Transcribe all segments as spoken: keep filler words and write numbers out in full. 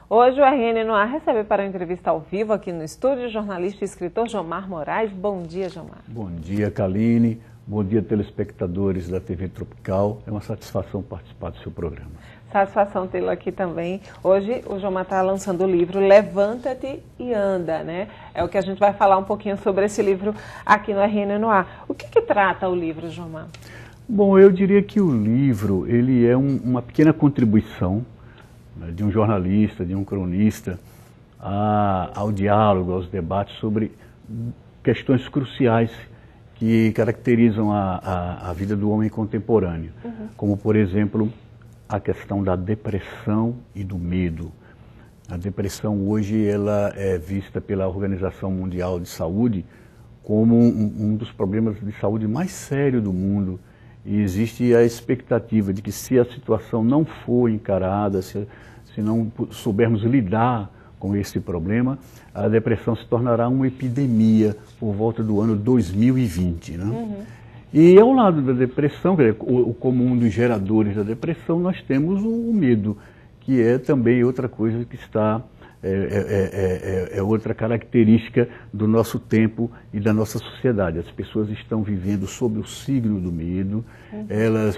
Hoje o R N no Ar recebe para uma entrevista ao vivo aqui no estúdio o jornalista e escritor Jomar Moraes. Bom dia, Jomar. Bom dia, Kaline. Bom dia, telespectadores da T V Tropical. É uma satisfação participar do seu programa. Satisfação tê-lo aqui também. Hoje o Jomar está lançando o livro Levanta-te e Anda, né? É o que a gente vai falar um pouquinho sobre esse livro aqui no R N no Ar. O que, que trata o livro, Jomar? Bom, eu diria que o livro ele é um, uma pequena contribuição, né, de um jornalista, de um cronista, a, ao diálogo, aos debates sobre questões cruciais que caracterizam a, a, a vida do homem contemporâneo, uhum. como, por exemplo, a questão da depressão e do medo. A depressão hoje ela é vista pela Organização Mundial de Saúde como um, um dos problemas de saúde mais sérios do mundo. E existe a expectativa de que, se a situação não for encarada, se, se não soubermos lidar com esse problema, a depressão se tornará uma epidemia por volta do ano dois mil e vinte. Né? Uhum. E ao lado da depressão, quer dizer, o, o comum dos geradores da depressão, nós temos o, o medo, que é também outra coisa que está, é, é, é, é outra característica do nosso tempo e da nossa sociedade. As pessoas estão vivendo sob o signo do medo, uhum. elas,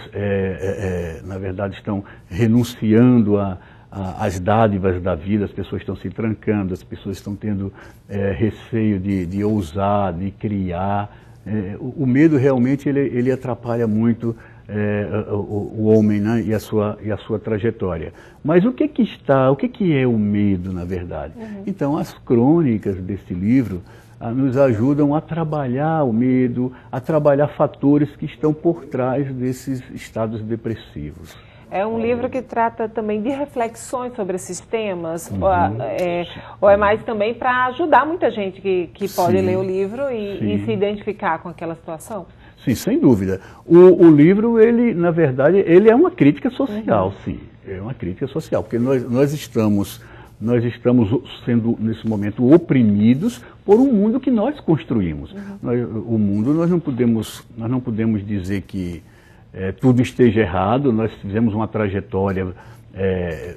é, é, na verdade, estão renunciando a as dádivas da vida, as pessoas estão se trancando, as pessoas estão tendo é, receio de, de ousar, de criar. É, o, o medo realmente ele, ele atrapalha muito é, o, o homem, né, e, a sua, e a sua trajetória. Mas o que que está, o que que é o medo, na verdade? Uhum. Então, as crônicas desse livro a, nos ajudam a trabalhar o medo, a trabalhar fatores que estão por trás desses estados depressivos. É um livro que trata também de reflexões sobre esses temas, uhum. ou, é, ou é mais também para ajudar muita gente que, que pode sim, ler o livro e, e se identificar com aquela situação? Sim, sem dúvida. O, o livro, ele, na verdade, ele é uma crítica social, uhum. sim. É uma crítica social, porque nós, nós, estamos, nós estamos sendo, nesse momento, oprimidos por um mundo que nós construímos. Uhum. Nós, o mundo, nós não podemos, nós não podemos dizer que É, tudo esteja errado. Nós fizemos uma trajetória é,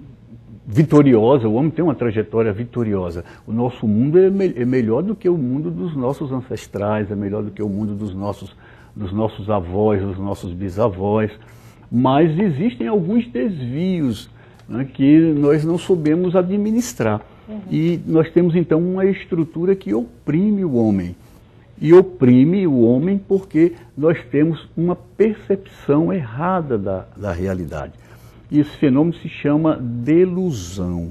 vitoriosa, o homem tem uma trajetória vitoriosa. O nosso mundo é, me é melhor do que o mundo dos nossos ancestrais, é melhor do que o mundo dos nossos, dos nossos avós, dos nossos bisavós, mas existem alguns desvios, né, que nós não soubemos administrar. Uhum. E nós temos então uma estrutura que oprime o homem. E oprime o homem porque nós temos uma percepção errada da, da realidade. E esse fenômeno se chama delusão.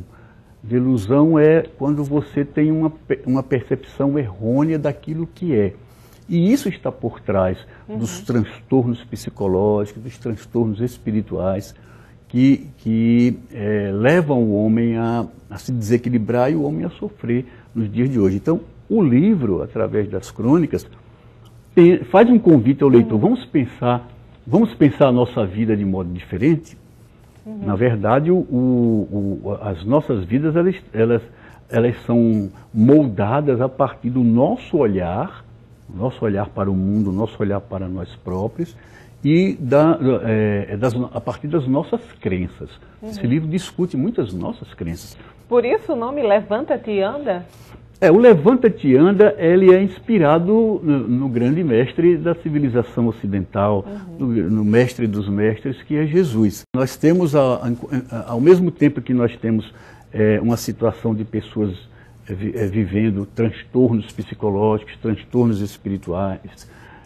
Delusão é quando você tem uma, uma percepção errônea daquilo que é. E isso está por trás uhum. dos transtornos psicológicos, dos transtornos espirituais, que, que é, levam o homem a, a se desequilibrar e o homem a sofrer nos dias de hoje. Então, o livro, através das crônicas, tem, faz um convite ao leitor. Uhum. Vamos pensar, vamos pensar a nossa vida de modo diferente? Uhum. Na verdade, o, o, o, as nossas vidas elas, elas, elas são moldadas a partir do nosso olhar, nosso olhar para o mundo, nosso olhar para nós próprios, e da, é, das, a partir das nossas crenças. Uhum. Esse livro discute muitas nossas crenças. Por isso o nome Levanta-te e Anda? É, o Levanta-te e Anda, ele é inspirado no, no grande mestre da civilização ocidental, uhum. no, no mestre dos mestres, que é Jesus. Nós temos, a, a, ao mesmo tempo que nós temos é, uma situação de pessoas é, é, vivendo transtornos psicológicos, transtornos espirituais,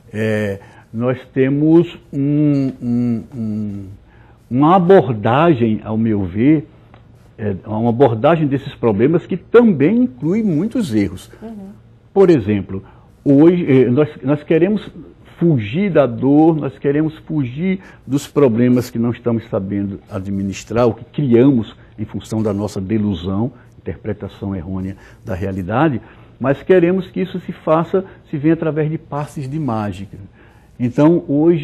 é, nós temos um, um, um, uma abordagem, ao meu ver, É uma abordagem desses problemas que também inclui muitos erros. Uhum. Por exemplo, hoje nós, nós queremos fugir da dor, nós queremos fugir dos problemas que não estamos sabendo administrar, o que criamos em função da nossa delusão, interpretação errônea da realidade, mas queremos que isso se faça, se venha através de passes de mágica. Então, hoje,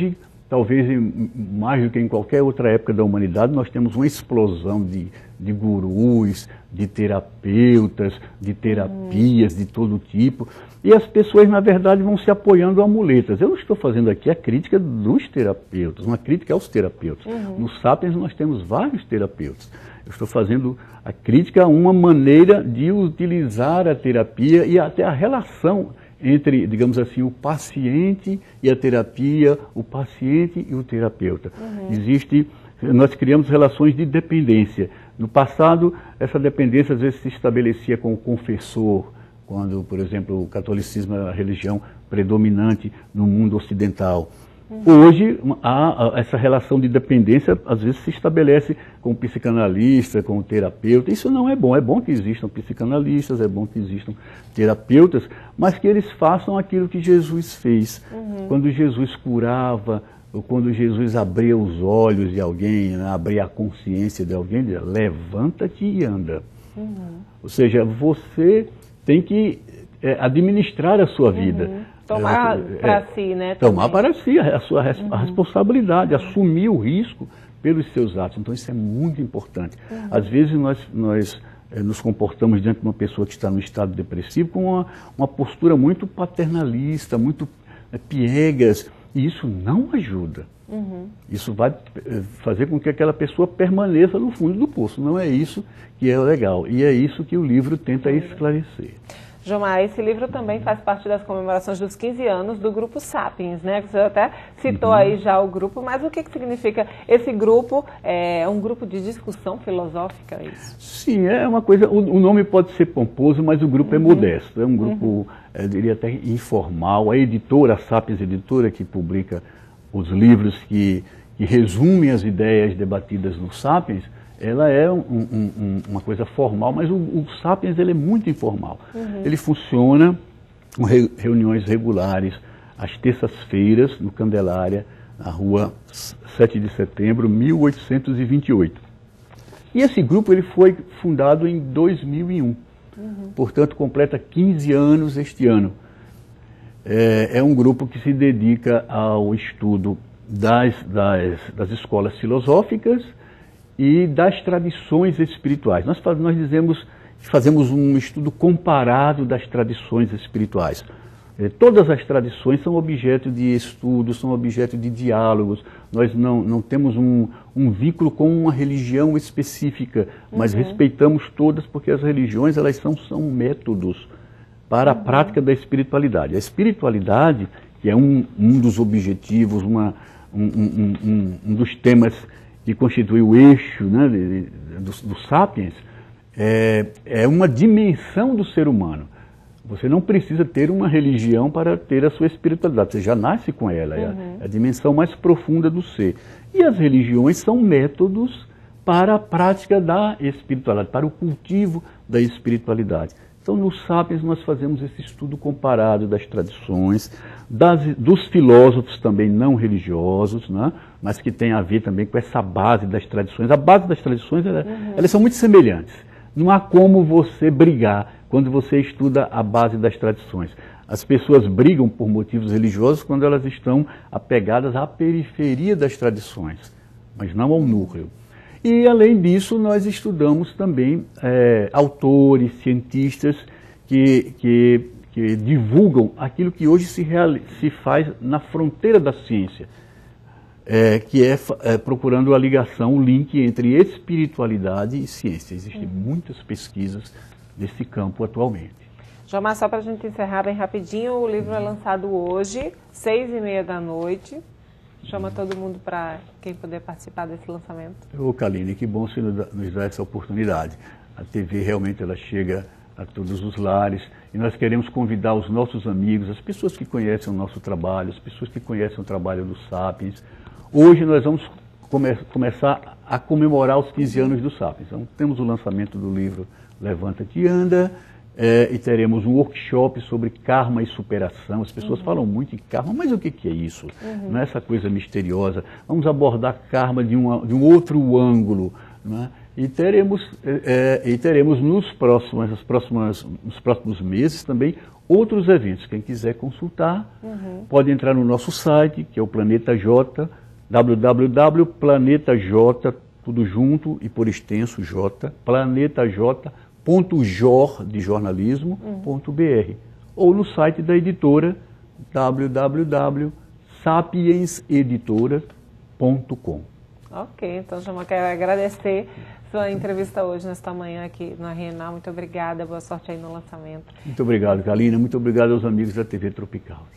talvez em, mais do que em qualquer outra época da humanidade, nós temos uma explosão de, de gurus, de terapeutas, de terapias de todo tipo. E as pessoas, na verdade, vão se apoiando a muletas. Eu não estou fazendo aqui a crítica dos terapeutas, uma crítica aos terapeutas. Uhum. No Sapiens nós temos vários terapeutas. Eu estou fazendo a crítica a uma maneira de utilizar a terapia e até a relação entre, digamos assim, o paciente e a terapia, o paciente e o terapeuta. Uhum. Existe, nós criamos relações de dependência. No passado, essa dependência às vezes se estabelecia com o confessor, quando, por exemplo, o catolicismo é a religião predominante no mundo ocidental. Uhum. Hoje, há essa relação de dependência, às vezes, se estabelece com o psicanalista, com o terapeuta. Isso não é bom. É bom que existam psicanalistas, é bom que existam terapeutas, mas que eles façam aquilo que Jesus fez. Uhum. Quando Jesus curava, ou quando Jesus abria os olhos de alguém, né, abria a consciência de alguém, dizia, levanta-te e anda. Uhum. Ou seja, você tem que é, administrar a sua vida. Uhum. Tomar é, para é, si, né? Tomar também. para si a sua res, uhum. a responsabilidade, assumir o risco pelos seus atos. Então isso é muito importante. Uhum. Às vezes nós, nós é, nos comportamos diante de uma pessoa que está no estado depressivo com uma, uma postura muito paternalista, muito é, piegas, e isso não ajuda. Uhum. Isso vai fazer com que aquela pessoa permaneça no fundo do poço. Não é isso que é legal. E é isso que o livro tenta esclarecer. Jomar, esse livro também faz parte das comemorações dos quinze anos do Grupo Sapiens, né? Você até citou uhum. aí já o grupo, mas o que, que significa esse grupo? É um grupo de discussão filosófica, é isso? Sim, é uma coisa, o, o nome pode ser pomposo, mas o grupo uhum. é modesto, é um grupo, uhum. eu diria até informal. A editora, a Sapiens Editora, que publica os livros que, que resumem as ideias debatidas no Sapiens, ela é um, um, um, uma coisa formal, mas o, o Sapiens ele é muito informal. Uhum. Ele funciona com re, reuniões regulares, às terças-feiras, no Candelária, na rua sete de setembro, mil oitocentos e vinte e oito. E esse grupo ele foi fundado em dois mil e um, uhum. portanto completa quinze anos este ano. É, é um grupo que se dedica ao estudo das, das, das escolas filosóficas e das tradições espirituais. Nós, nós dizemos que fazemos um estudo comparado das tradições espirituais. É, todas as tradições são objeto de estudo, são objeto de diálogos. Nós não, não temos um, um vínculo com uma religião específica, mas uhum. respeitamos todas porque as religiões elas são, são métodos para a uhum. prática da espiritualidade. A espiritualidade, que é um, um dos objetivos, uma, um, um, um, um dos temas que constitui o eixo né, de, de, do, do Sapiens, é, é uma dimensão do ser humano. Você não precisa ter uma religião para ter a sua espiritualidade, você já nasce com ela, uhum. é a dimensão mais profunda do ser. E as religiões são métodos para a prática da espiritualidade, para o cultivo da espiritualidade. Então, no Sapiens, nós fazemos esse estudo comparado das tradições, das, dos filósofos também não religiosos, né? Mas que tem a ver também com essa base das tradições. A base das tradições, ela, uhum. elas são muito semelhantes. Não há como você brigar quando você estuda a base das tradições. As pessoas brigam por motivos religiosos quando elas estão apegadas à periferia das tradições, mas não ao núcleo. E, além disso, nós estudamos também é, autores, cientistas que, que, que divulgam aquilo que hoje se, real, se faz na fronteira da ciência, é, que é, é procurando a ligação, o link entre espiritualidade e ciência. Existem hum. muitas pesquisas nesse campo atualmente. Jomar, só para a gente encerrar bem rapidinho, o livro é lançado hoje, seis e meia da noite. Chama todo mundo para quem puder participar desse lançamento. Ô, Kaline, que bom você nos dar essa oportunidade. A T V realmente ela chega a todos os lares e nós queremos convidar os nossos amigos, as pessoas que conhecem o nosso trabalho, as pessoas que conhecem o trabalho do Sapiens. Hoje nós vamos come começar a comemorar os quinze anos do Sapiens. Então, temos o lançamento do livro Levanta-te e Anda. É, e teremos um workshop sobre karma e superação. As pessoas uhum. falam muito em karma, mas o que, que é isso? Uhum. Não é essa coisa misteriosa. Vamos abordar karma de, uma, de um outro ângulo. Não é? E teremos, é, e teremos nos, próximos, nas próximas, nos próximos meses também outros eventos. Quem quiser consultar, uhum. pode entrar no nosso site, que é o planeta j w w w ponto planeta j, tudo junto e por extenso J, planetaj ponto jor de jornalismo ponto b r, ou no site da editora w w w ponto sapiens editora ponto com. Ok, então já quero agradecer sua entrevista hoje, nesta manhã aqui no R N A. Muito obrigada, boa sorte aí no lançamento. Muito obrigado, Kalina. Muito obrigado aos amigos da T V Tropical.